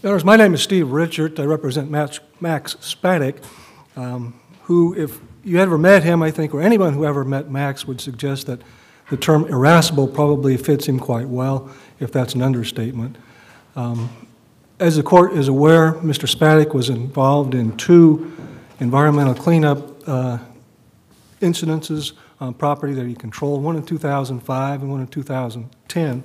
Senators, my name is Steve Richard. I represent Max Spatig, who, if you ever met him, I think, or anyone who ever met Max would suggest that the term irascible probably fits him quite well, if that's an understatement. As the court is aware, Mr. Spatig was involved in 2 environmental cleanup incidences on property that he controlled, one in 2005 and one in 2010.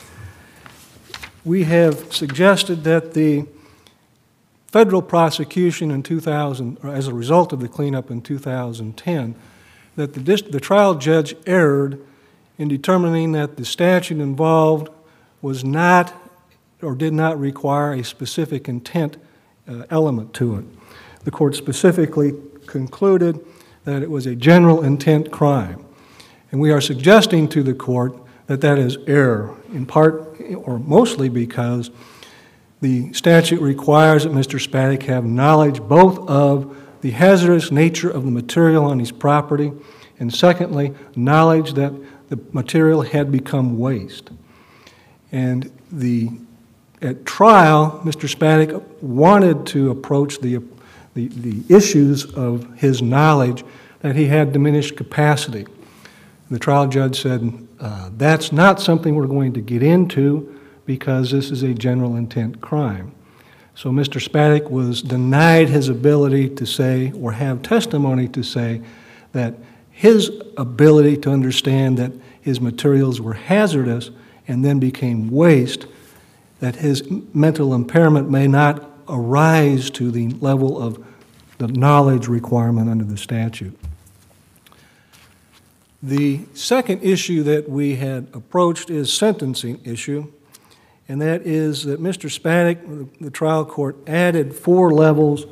We have suggested that the federal prosecution in 2000, or as a result of the cleanup in 2010, that the trial judge erred in determining that the statute involved was not or did not require a specific intent element to it. The court specifically concluded that it was a general intent crime. And we are suggesting to the court that that is error, in part or mostly because the statute requires that Mr. Spatig have knowledge both of the hazardous nature of the material on his property and, secondly, knowledge that the material had become waste. And at trial, Mr. Spatig wanted to approach the issues of his knowledge that he had diminished capacity. The trial judge said, that's not something we're going to get into because this is a general intent crime. So Mr. Spatig was denied his ability to say or have testimony to say that his ability to understand that his materials were hazardous and then became waste, that his mental impairment may not arise to the level of the knowledge requirement under the statute. The second issue that we had approached is sentencing issue, and that is that Mr. Spatig, the trial court, added 4 levels,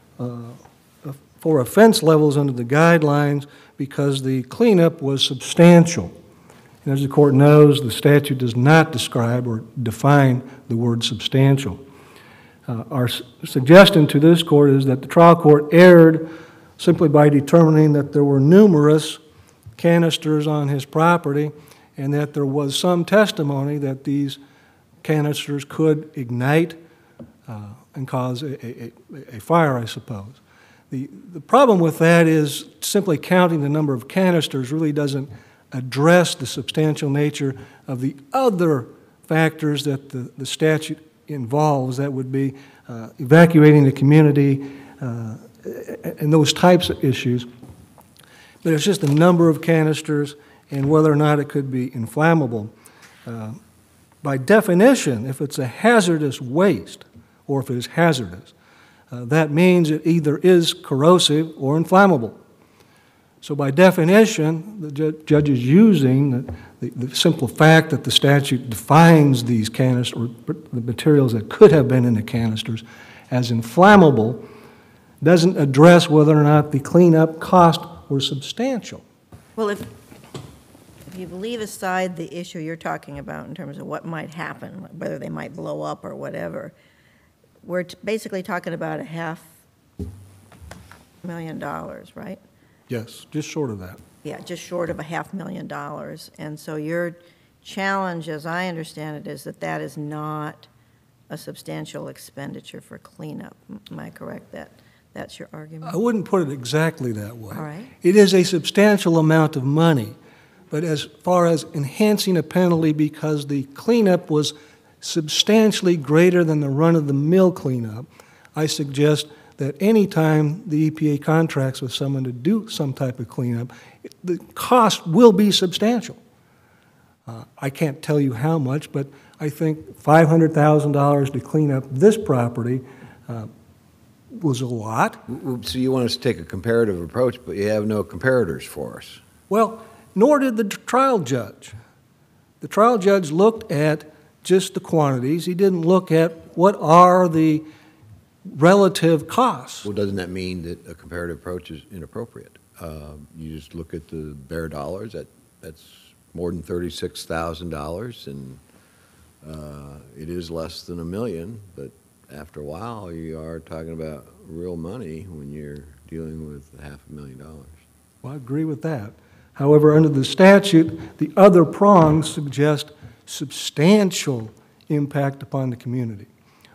4 offense levels under the guidelines because the cleanup was substantial. And as the court knows, the statute does not describe or define the word substantial. Our suggestion to this court is that the trial court erred simply by determining that there were numerous canisters on his property and that there was some testimony that these canisters could ignite and cause a fire, I suppose. The problem with that is simply counting the number of canisters really doesn't address the substantial nature of the other factors that the statute involves. That would be evacuating the community and those types of issues. But it's just the number of canisters and whether or not it could be inflammable. By definition, if it's a hazardous waste or if it is hazardous, that means it either is corrosive or inflammable. So by definition, the judge is using the simple fact that the statute defines these canisters, or the materials that could have been in the canisters, as inflammable, doesn't address whether or not the cleanup cost were substantial. Well, if you leave aside the issue you're talking about in terms of what might happen, whether they might blow up or whatever, we're basically talking about $500,000, right? Yes, just short of that. Yeah, just short of $500,000. And so your challenge, as I understand it, is that that is not a substantial expenditure for cleanup. Am I correct that that's your argument? I wouldn't put it exactly that way. All right. It is a substantial amount of money, but as far as enhancing a penalty because the cleanup was substantially greater than the run-of-the-mill cleanup, I suggest that any time the EPA contracts with someone to do some type of cleanup, the cost will be substantial. I can't tell you how much, but I think $500,000 to clean up this property was a lot. So you want us to take a comparative approach, but you have no comparators for us. Well, nor did the trial judge. The trial judge looked at just the quantities. He didn't look at what are the relative costs. Well, doesn't that mean that a comparative approach is inappropriate? You just look at the bare dollars. That's more than $36,000, and it is less than $1 million. But after a while, you are talking about real money when you're dealing with $500,000. Well, I agree with that. However, under the statute, the other prongs suggest substantial impact upon the community.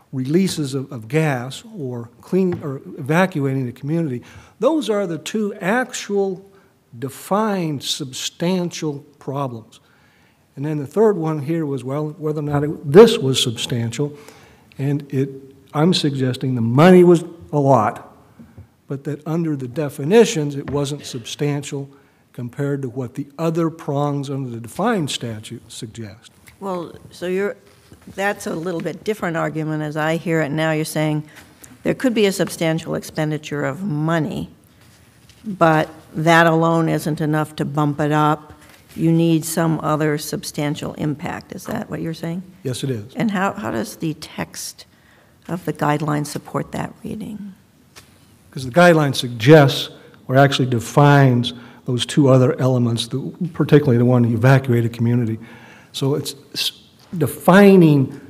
releases of gas or evacuating the community. Those are the two actual defined substantial problems. And then the third one here was, well, whether or not this was substantial. And I'm suggesting the money was a lot, but that under the definitions, it wasn't substantial compared to what the other prongs under the defined statute suggest. Well, so that's a little bit different argument as I hear it now. You're saying there could be a substantial expenditure of money, but that alone isn't enough to bump it up. You need some other substantial impact. Is that what you're saying? Yes, it is. And how does the text of the guidelines support that reading? Because the guideline suggests or actually defines those two other elements, particularly the one to evacuate a community. So it's defining,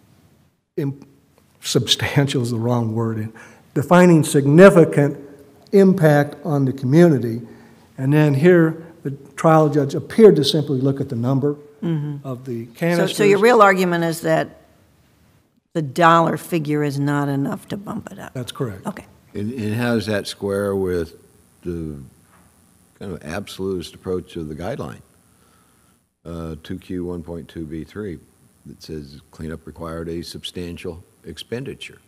substantial is the wrong word, defining significant impact on the community. And then here, the trial judge appeared to simply look at the number of the canisters. So your real argument is that the dollar figure is not enough to bump it up? That's correct. Okay. And how does that square with the kind of absolutist approach of the guideline? 2Q 1.2b3 that says cleanup required a substantial expenditure.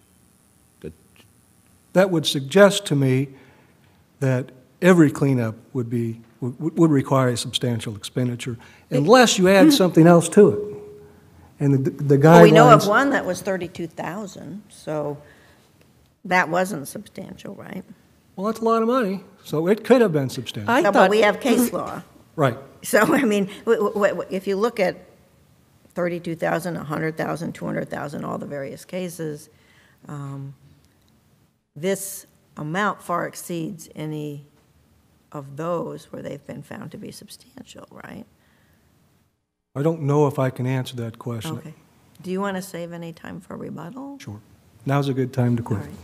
That would suggest to me that every cleanup would require a substantial expenditure unless you add something else to it. And the guidelines... Well, we know of one that was $32,000, so that wasn't substantial, right? Well, that's a lot of money, so it could have been substantial. No, but we have case law. Right. So, I mean, if you look at 32,000, 100,000, 200,000, all the various cases, this amount far exceeds any of those where they've been found to be substantial, right? I don't know if I can answer that question. Okay. Do you want to save any time for rebuttal? Sure. Now's a good time to quit. All right.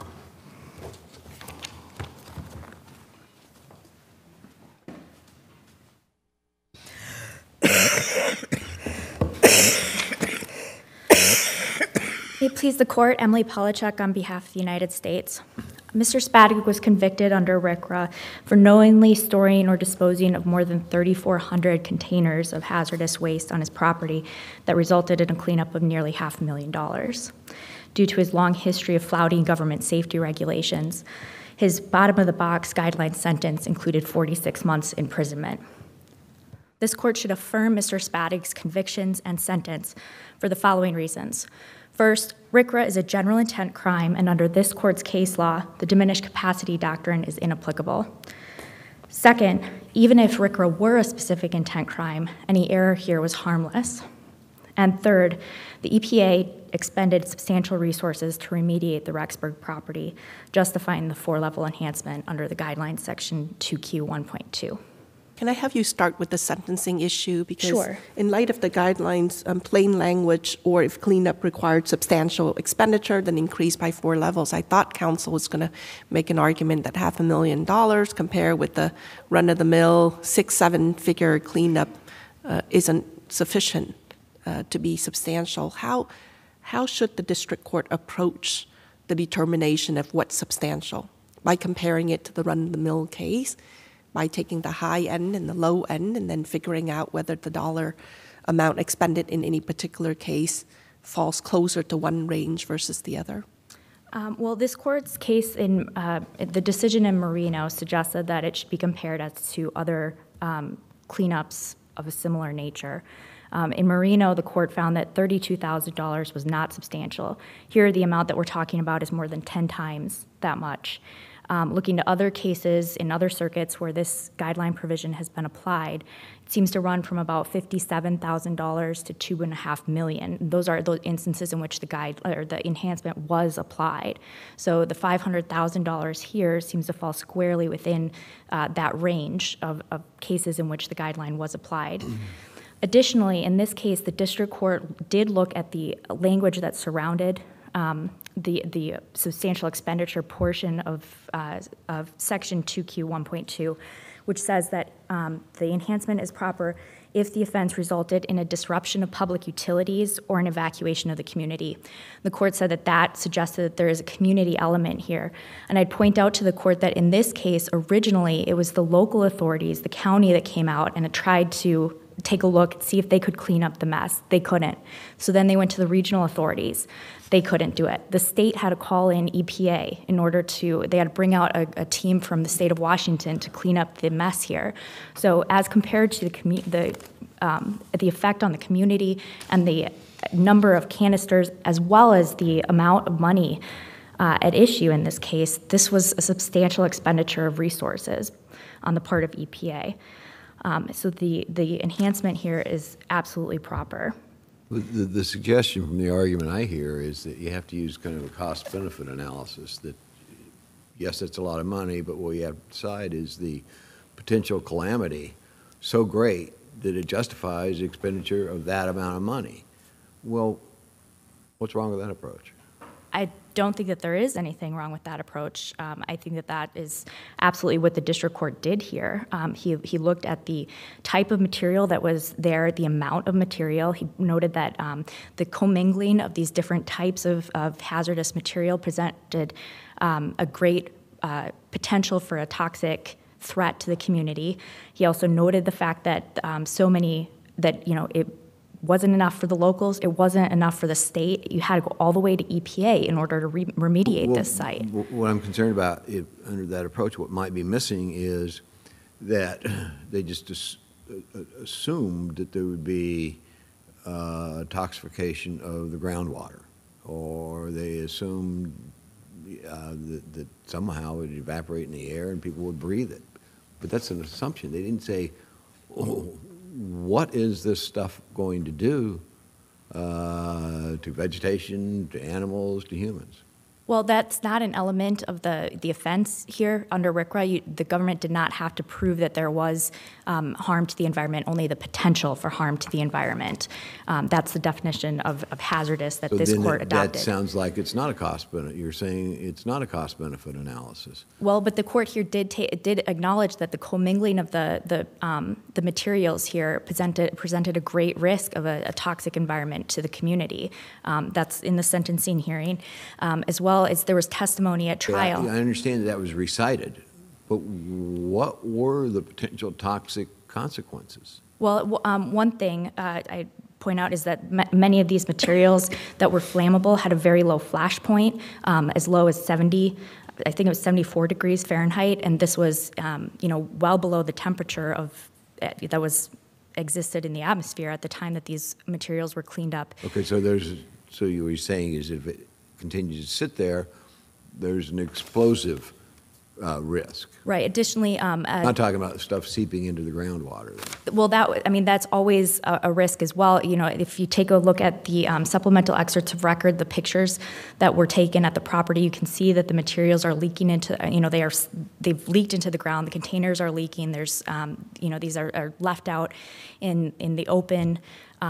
May it please the court, Emily Polachek on behalf of the United States. Mr. Spatig was convicted under RCRA for knowingly storing or disposing of more than 3,400 containers of hazardous waste on his property that resulted in a cleanup of nearly $500,000. Due to his long history of flouting government safety regulations, his bottom-of-the-box guideline sentence included 46 months imprisonment. This court should affirm Mr. Spatig's convictions and sentence for the following reasons. First, RCRA is a general intent crime, and under this court's case law, the diminished capacity doctrine is inapplicable. Second, even if RCRA were a specific intent crime, any error here was harmless. And third, the EPA expended substantial resources to remediate the Rexburg property, justifying the 4-level enhancement under the guidelines section 2Q 1.2. Can I have you start with the sentencing issue? Because Sure. in light of the guidelines, plain language, or if cleanup required substantial expenditure, then increase by 4 levels, I thought counsel was going to make an argument that $500,000 compared with the run-of-the-mill 6-7-figure cleanup isn't sufficient to be substantial. How should the district court approach the determination of what's substantial? By comparing it to the run-of-the-mill case? By taking the high end and the low end and then figuring out whether the dollar amount expended in any particular case falls closer to one range versus the other? Well, this court's case in the decision in Marino suggested that it should be compared as to other cleanups of a similar nature. In Marino, the court found that $32,000 was not substantial. Here, the amount that we're talking about is more than 10 times that much. Looking to other cases in other circuits where this guideline provision has been applied, it seems to run from about $57,000 to $2.5 million. Those are those instances in which the enhancement was applied. So the $500,000 here seems to fall squarely within that range of cases in which the guideline was applied. Additionally, in this case, the district court did look at the language that surrounded the substantial expenditure portion of Section 2Q 1.2, which says that the enhancement is proper if the offense resulted in a disruption of public utilities or an evacuation of the community. The court said that that suggested that there is a community element here. And I'd point out to the court that in this case, originally, it was the local authorities, the county, that came out and tried to take a look and see if they could clean up the mess. They couldn't. So then they went to the regional authorities. They couldn't do it. The state had to call in EPA in order to, they had to bring out a team from the state of Washington to clean up the mess here. So as compared to the effect on the community and the number of canisters, as well as the amount of money at issue in this case, this was a substantial expenditure of resources on the part of EPA. So the enhancement here is absolutely proper. The suggestion from the argument I hear is that you have to use kind of a cost-benefit analysis, that yes, it's a lot of money, but what you have to decide is the potential calamity so great that it justifies the expenditure of that amount of money. Well, what's wrong with that approach? I don't think that there is anything wrong with that approach. I think that that is absolutely what the district court did here. He looked at the type of material that was there, the amount of material. He noted that the commingling of these different types of hazardous material presented a great potential for a toxic threat to the community. He also noted the fact that it wasn't enough for the locals, it wasn't enough for the state. You had to go all the way to EPA in order to remediate this site. What I'm concerned about under that approach, what might be missing is that they just assumed that there would be toxification of the groundwater, or they assumed that somehow it would evaporate in the air and people would breathe it. But that's an assumption. They didn't say, oh, what is this stuff going to do to vegetation, to animals, to humans? Well, that's not an element of the offense here under RCRA. The government did not have to prove that there was harm to the environment, only the potential for harm to the environment. That's the definition of hazardous that this court adopted. That sounds like it's not a cost benefit. You're saying it's not a cost benefit analysis. Well, but the court here did acknowledge that the commingling of the materials here presented a great risk of a toxic environment to the community. That's in the sentencing hearing, as well as there was testimony at trial. Yeah, I understand that was recited, but what were the potential toxic consequences? Well, one thing I point out is that many of these materials that were flammable had a very low flash point, as low as 70. I think it was 74 degrees Fahrenheit, and this was, well below the temperature that was existed in the atmosphere at the time that these materials were cleaned up. Okay, so what you're saying is if it continues to sit there, there's an explosive risk. Right. Additionally, I'm not talking about stuff seeping into the groundwater. Well, that's always a risk as well. If you take a look at the supplemental excerpts of record, the pictures that were taken at the property, you can see that the materials are leaking into. They've leaked into the ground. The containers are leaking. There's, these are left out in the open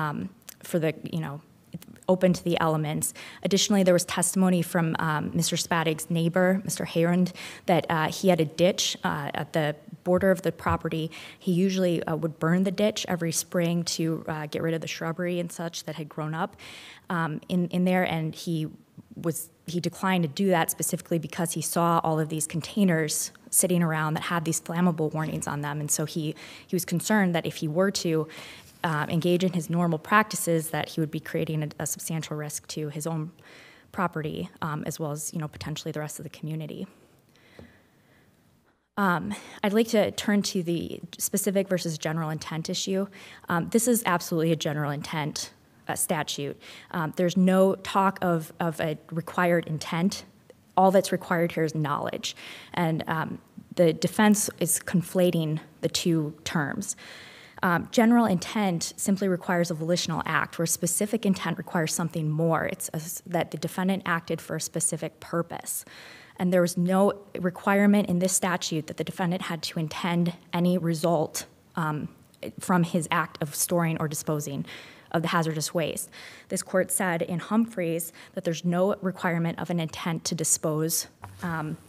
open to the elements. Additionally, there was testimony from Mr. Spatig's neighbor, Mr. Herond, that he had a ditch at the border of the property. He usually would burn the ditch every spring to get rid of the shrubbery and such that had grown up in there, and he declined to do that specifically because he saw all of these containers sitting around that had these flammable warnings on them, and so he was concerned that if he were to engage in his normal practices, that he would be creating a substantial risk to his own property, as well as potentially the rest of the community. I'd like to turn to the specific versus general intent issue. This is absolutely a general intent statute. There's no talk of a required intent. All that's required here is knowledge, and the defense is conflating the two terms. General intent simply requires a volitional act, where specific intent requires something more. It's that the defendant acted for a specific purpose. And there was no requirement in this statute that the defendant had to intend any result from his act of storing or disposing of the hazardous waste. This court said in Humphreys that there's no requirement of an intent to dispose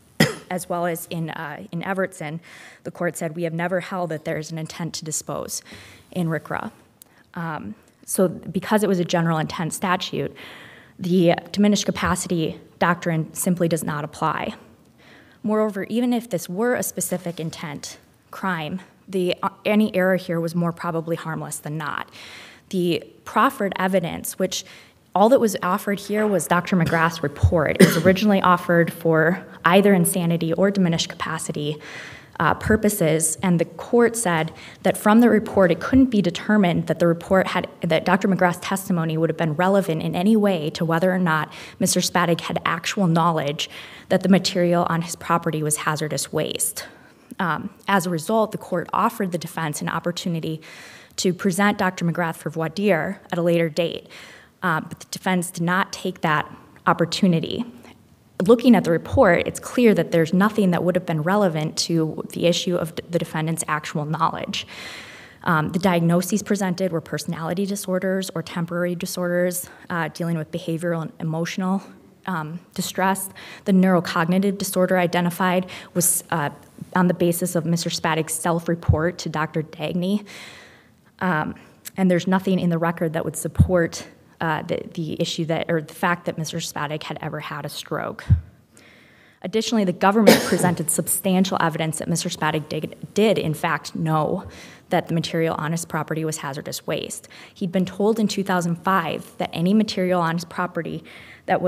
as well as in Evertson, the court said, we have never held that there is an intent to dispose in RCRA. So because it was a general intent statute, the diminished capacity doctrine simply does not apply. Moreover, even if this were a specific intent crime, any error here was more probably harmless than not. The proffered evidence, which all that was offered here was Dr. McGrath's report. It was originally offered for either insanity or diminished capacity purposes, and the court said that from the report, it couldn't be determined that that Dr. McGrath's testimony would have been relevant in any way to whether or not Mr. Spatig had actual knowledge that the material on his property was hazardous waste. As a result, the court offered the defense an opportunity to present Dr. McGrath for voir dire at a later date, but the defense did not take that opportunity. Looking at the report, it's clear that there's nothing that would have been relevant to the issue of the defendant's actual knowledge. The diagnoses presented were personality disorders or temporary disorders dealing with behavioral and emotional distress. The neurocognitive disorder identified was on the basis of Mr. Spatig's self-report to Dr. Dagny. And there's nothing in the record that would support the issue or the fact that Mr. Spatig had ever had a stroke. Additionally, the government presented substantial evidence that Mr. Spatig did in fact know that the material on his property was hazardous waste. He'd been told in 2005 that any material on his property that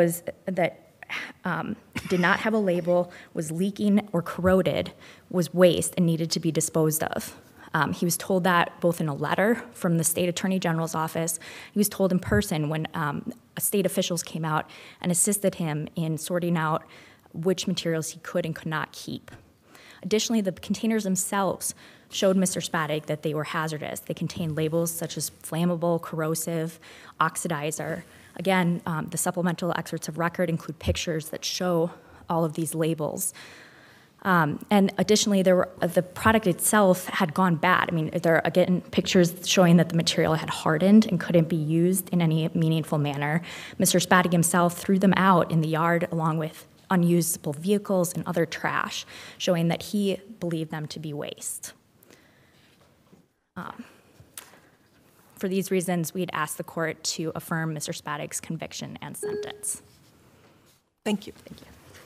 did not have a label, was leaking or corroded, was waste and needed to be disposed of. He was told that both in a letter from the state attorney general's office. He was told in person when state officials came out and assisted him in sorting out which materials he could and could not keep. Additionally, the containers themselves showed Mr. Spatig that they were hazardous. They contained labels such as flammable, corrosive, oxidizer. Again, the supplemental excerpts of record include pictures that show all of these labels. And additionally, the product itself had gone bad. I mean, there are, again, pictures showing that the material had hardened and couldn't be used in any meaningful manner. Mr. Spatig himself threw them out in the yard along with unusable vehicles and other trash, showing that he believed them to be waste. For these reasons, we'd ask the court to affirm Mr. Spatig's conviction and sentence. Thank you. Thank you.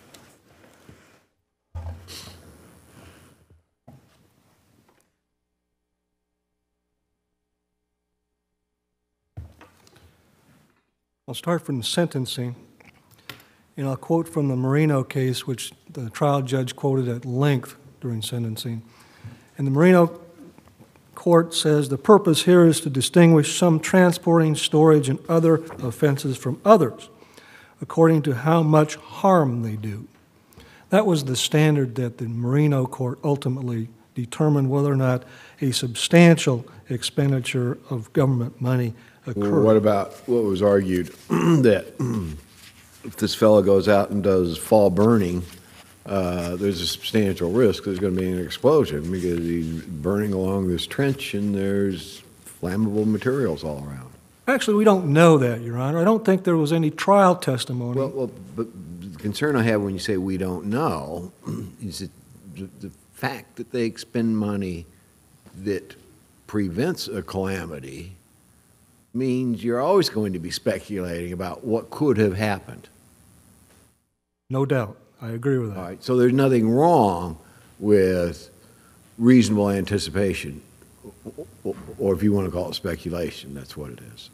I'll start from the sentencing, and I'll quote from the Marino case, which the trial judge quoted at length during sentencing. And the Marino court says, the purpose here is to distinguish some transporting, storage, and other offenses from others, according to how much harm they do. That was the standard that the Marino court ultimately determined whether or not a substantial expenditure of government money occurred. Well, what about what was argued that if this fellow goes out and does fall burning, there's a substantial risk there's going to be an explosion because he's burning along this trench and there's flammable materials all around. Actually, we don't know that, Your Honor. I don't think there was any trial testimony. Well, but the concern I have when you say we don't know is that the fact that they expend money that prevents a calamity means you're always going to be speculating about what could have happened. No doubt. I agree with that. All right, so there's nothing wrong with reasonable anticipation, or if you want to call it speculation, that's what it is.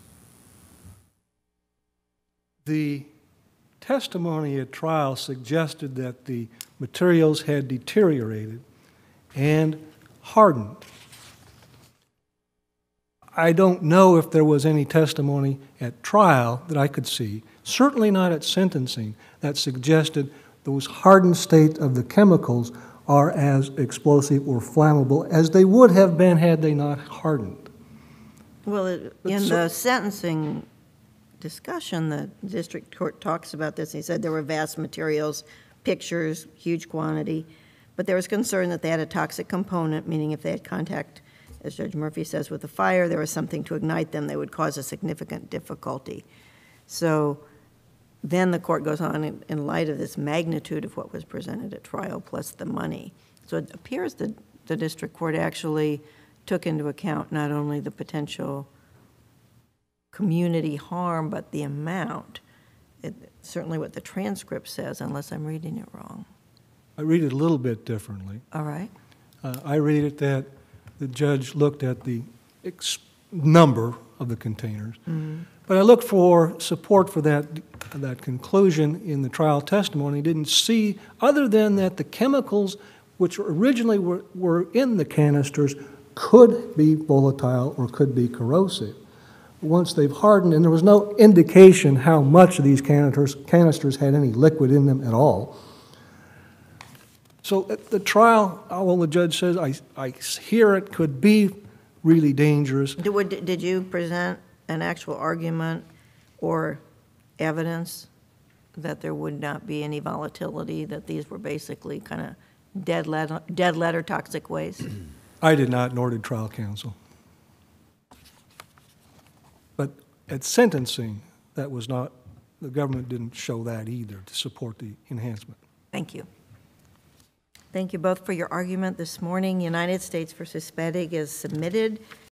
The testimony at trial suggested that the materials had deteriorated and hardened. I don't know if there was any testimony at trial that I could see, certainly not at sentencing, that suggested those hardened state of the chemicals are as explosive or flammable as they would have been had they not hardened. Well, in the sentencing discussion, the district court talks about this. He said there were vast materials, pictures, huge quantity, but there was concern that they had a toxic component, meaning if they had contact, as Judge Murphy says, with the fire, there was something to ignite them, they would cause a significant difficulty. So then the court goes on, in light of this magnitude of what was presented at trial, plus the money. So it appears that the district court actually took into account not only the potential community harm, but the amount. Certainly what the transcript says, unless I'm reading it wrong. I read it a little bit differently. All right. I read it that the judge looked at the number of the containers, but I looked for support for that conclusion in the trial testimony. Didn't see, other than that the chemicals which originally were in the canisters could be volatile or could be corrosive. Once they've hardened, and there was no indication how much of these canisters had any liquid in them at all. So at the trial, all the judge says, I hear it could be really dangerous. Did you present an actual argument or evidence that there would not be any volatility, that these were basically kind of dead letter toxic waste? I did not, nor did trial counsel. But at sentencing, that was not, the government didn't show that either to support the enhancement. Thank you. Thank you both for your argument this morning. United States versus Spatig is submitted.